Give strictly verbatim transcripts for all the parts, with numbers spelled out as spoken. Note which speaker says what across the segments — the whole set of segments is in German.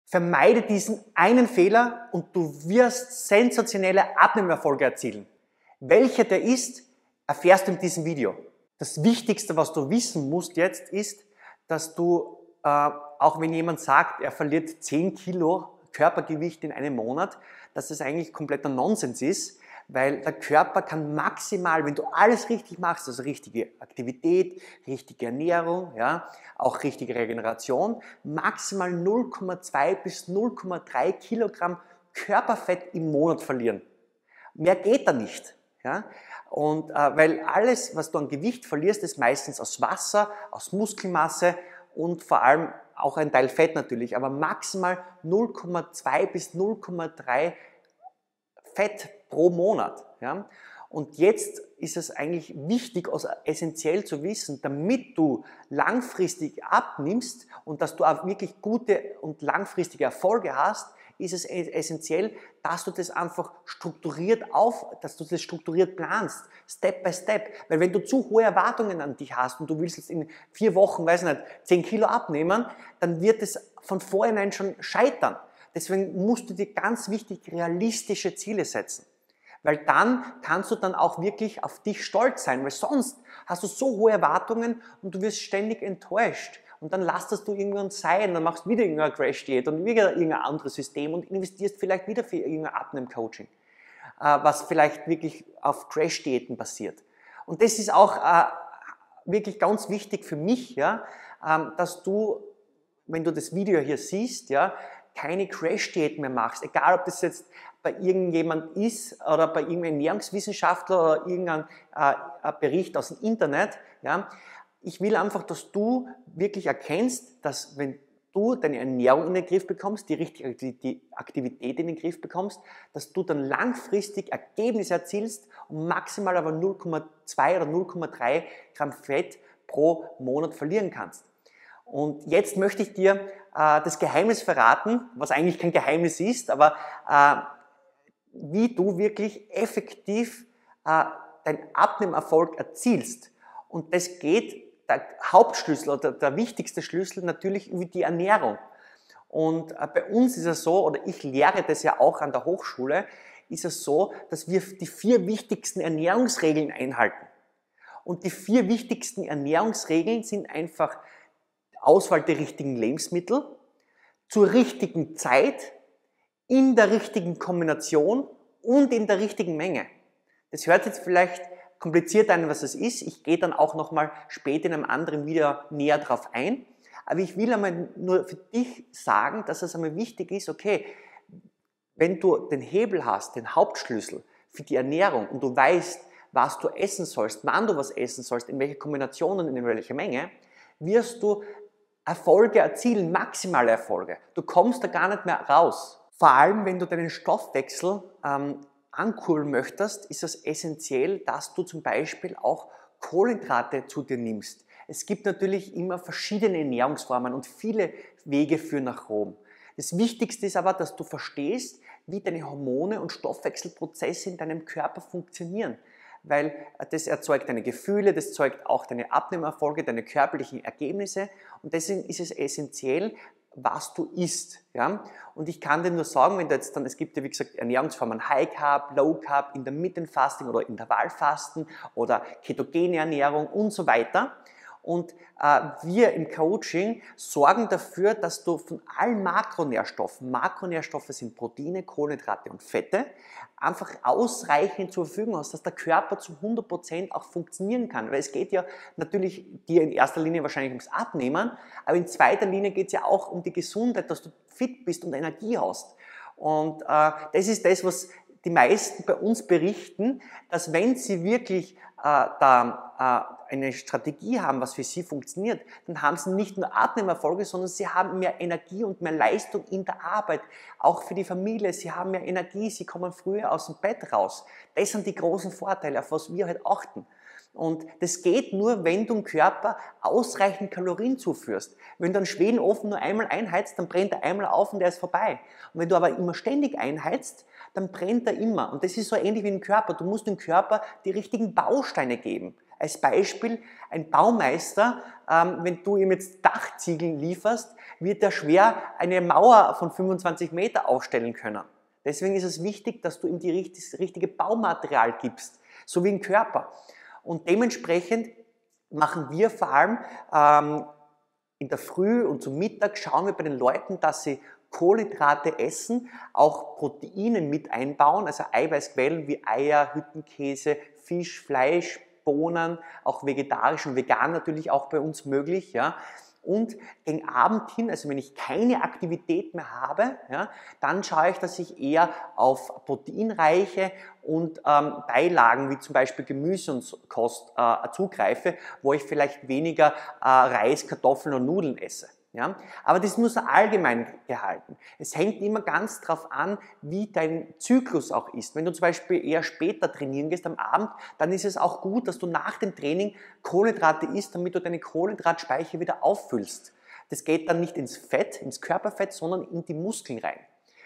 Speaker 1: Vermeide diesen einen Fehler und du wirst sensationelle Abnehmerfolge erzielen. Welcher der ist, erfährst du in diesem Video. Das Wichtigste, was du wissen musst jetzt, ist, dass du, äh, auch wenn jemand sagt, er verliert zehn Kilo Körpergewicht in einem Monat, dass das eigentlich kompletter Nonsens ist, weil der Körper kann maximal, wenn du alles richtig machst, also richtige Aktivität, richtige Ernährung, ja, auch richtige Regeneration, maximal null Komma zwei bis null Komma drei Kilogramm Körperfett im Monat verlieren. Mehr geht da nicht. Ja? Und äh, weil alles, was du an Gewicht verlierst, ist meistens aus Wasser, aus Muskelmasse und vor allem auch ein Teil Fett natürlich, aber maximal null Komma zwei bis null Komma drei Fett pro Monat. Ja? Und jetzt ist es eigentlich wichtig, also essentiell zu wissen, damit du langfristig abnimmst und dass du auch wirklich gute und langfristige Erfolge hast, ist es essentiell, dass du das einfach strukturiert auf, dass du das strukturiert planst, Step by Step. Weil wenn du zu hohe Erwartungen an dich hast und du willst jetzt in vier Wochen, weiß nicht, zehn Kilo abnehmen, dann wird es von vornherein schon scheitern. Deswegen musst du dir ganz wichtig realistische Ziele setzen. Weil dann kannst du dann auch wirklich auf dich stolz sein, weil sonst hast du so hohe Erwartungen und du wirst ständig enttäuscht. Und dann lässt das du irgendwann sein, dann machst du wieder irgendeine Crash-Diät und wieder irgendein anderes System und investierst vielleicht wieder für irgendein Abnehmen-Coaching, was vielleicht wirklich auf Crash-Diäten basiert. Und das ist auch wirklich ganz wichtig für mich, ja, dass du, wenn du das Video hier siehst, ja, keine Crash-Diät mehr machst, egal ob das jetzt bei irgendjemand ist oder bei irgendeinem Ernährungswissenschaftler oder irgendein äh, Bericht aus dem Internet. Ja. Ich will einfach, dass du wirklich erkennst, dass wenn du deine Ernährung in den Griff bekommst, die richtige die Aktivität in den Griff bekommst, dass du dann langfristig Ergebnisse erzielst und maximal aber null Komma zwei oder null Komma drei Gramm Fett pro Monat verlieren kannst. Und jetzt möchte ich dir äh, das Geheimnis verraten, was eigentlich kein Geheimnis ist, aber äh, wie du wirklich effektiv äh, deinen Abnehmerfolg erzielst. Und das geht, der Hauptschlüssel oder der wichtigste Schlüssel natürlich über die Ernährung. Und äh, bei uns ist es so, oder ich lehre das ja auch an der Hochschule, ist es so, dass wir die vier wichtigsten Ernährungsregeln einhalten. Und die vier wichtigsten Ernährungsregeln sind einfach Auswahl der richtigen Lebensmittel, zur richtigen Zeit, in der richtigen Kombination und in der richtigen Menge. Das hört jetzt vielleicht kompliziert an, was es ist. Ich gehe dann auch nochmal später in einem anderen Video näher drauf ein. Aber ich will einmal nur für dich sagen, dass es einmal wichtig ist, okay, wenn du den Hebel hast, den Hauptschlüssel für die Ernährung und du weißt, was du essen sollst, wann du was essen sollst, in welcher Kombination und in welcher Menge, wirst du Erfolge erzielen, maximale Erfolge. Du kommst da gar nicht mehr raus. Vor allem, wenn du deinen Stoffwechsel ähm, ankurbeln möchtest, ist es essentiell, dass du zum Beispiel auch Kohlenhydrate zu dir nimmst. Es gibt natürlich immer verschiedene Ernährungsformen und viele Wege führen nach Rom. Das Wichtigste ist aber, dass du verstehst, wie deine Hormone und Stoffwechselprozesse in deinem Körper funktionieren. Weil das erzeugt deine Gefühle, das erzeugt auch deine Abnehmerfolge, deine körperlichen Ergebnisse und deswegen ist es essentiell, was du isst. Ja? Und ich kann dir nur sagen, wenn du jetzt dann, es gibt ja wie gesagt Ernährungsformen High Carb, Low Carb, Intermittent Fasting oder Intervallfasten oder ketogene Ernährung und so weiter. Und äh, wir im Coaching sorgen dafür, dass du von allen Makronährstoffen, Makronährstoffe sind Proteine, Kohlenhydrate und Fette, einfach ausreichend zur Verfügung hast, dass der Körper zu hundert Prozent auch funktionieren kann. Weil es geht ja natürlich dir in erster Linie wahrscheinlich ums Abnehmen, aber in zweiter Linie geht es ja auch um die Gesundheit, dass du fit bist und Energie hast. Und äh, das ist das, was die meisten bei uns berichten, dass wenn sie wirklich äh, da äh, eine Strategie haben, was für sie funktioniert, dann haben sie nicht nur Abnehmerfolge, sondern sie haben mehr Energie und mehr Leistung in der Arbeit, auch für die Familie, sie haben mehr Energie, sie kommen früher aus dem Bett raus. Das sind die großen Vorteile, auf was wir halt achten. Und das geht nur, wenn du dem Körper ausreichend Kalorien zuführst. Wenn du einen Schwedenofen nur einmal einheizt, dann brennt er einmal auf und der ist vorbei. Und wenn du aber immer ständig einheizt, dann brennt er immer. Und das ist so ähnlich wie im Körper. Du musst dem Körper die richtigen Bausteine geben. Als Beispiel, ein Baumeister, ähm, wenn du ihm jetzt Dachziegeln lieferst, wird er schwer eine Mauer von fünfundzwanzig Meter aufstellen können. Deswegen ist es wichtig, dass du ihm die richtig, das richtige Baumaterial gibst, so wie im Körper. Und dementsprechend machen wir vor allem ähm, in der Früh und zum Mittag, schauen wir bei den Leuten, dass sie Kohlenhydrate essen, auch Proteine mit einbauen, also Eiweißquellen wie Eier, Hüttenkäse, Fisch, Fleisch, Bohnen, auch vegetarisch und vegan natürlich auch bei uns möglich. Ja. Und gegen Abend hin, also wenn ich keine Aktivität mehr habe, ja, dann schaue ich, dass ich eher auf proteinreiche und ähm, Beilagen wie zum Beispiel Gemüse und Kost äh, zugreife, wo ich vielleicht weniger äh, Reis, Kartoffeln und Nudeln esse. Ja? Aber das ist nur so allgemein gehalten. Es hängt immer ganz darauf an, wie dein Zyklus auch ist. Wenn du zum Beispiel eher später trainieren gehst am Abend, dann ist es auch gut, dass du nach dem Training Kohlenhydrate isst, damit du deine Kohlenhydratspeicher wieder auffüllst. Das geht dann nicht ins Fett, ins Körperfett, sondern in die Muskeln rein.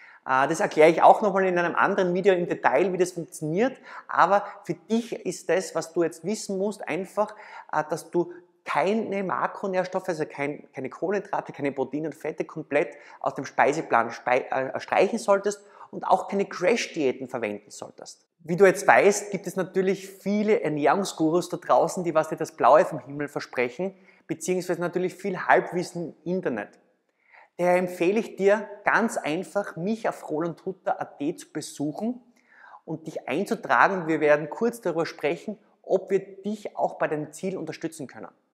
Speaker 1: Das erkläre ich auch nochmal in einem anderen Video im Detail, wie das funktioniert. Aber für dich ist das, was du jetzt wissen musst, einfach, dass du keine Makronährstoffe, also kein, keine Kohlenhydrate, keine Proteine und Fette komplett aus dem Speiseplan spei äh, streichen solltest und auch keine Crash-Diäten verwenden solltest. Wie du jetzt weißt, gibt es natürlich viele Ernährungsgurus da draußen, die was dir das Blaue vom Himmel versprechen, beziehungsweise natürlich viel Halbwissen im Internet. Daher empfehle ich dir ganz einfach, mich auf rolandhutter punkt at zu besuchen und dich einzutragen. Wir werden kurz darüber sprechen, ob wir dich auch bei deinem Ziel unterstützen können.